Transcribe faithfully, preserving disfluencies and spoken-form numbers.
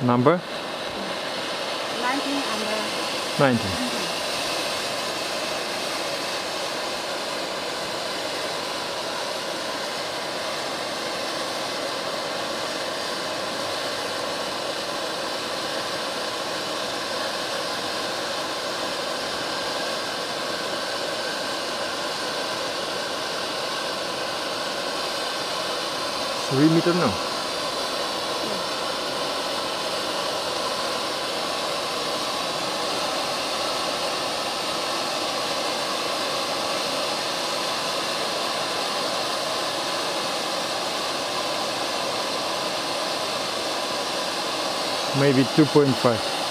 Number? nineteen under. nineteen. Three meter now. Maybe two point five.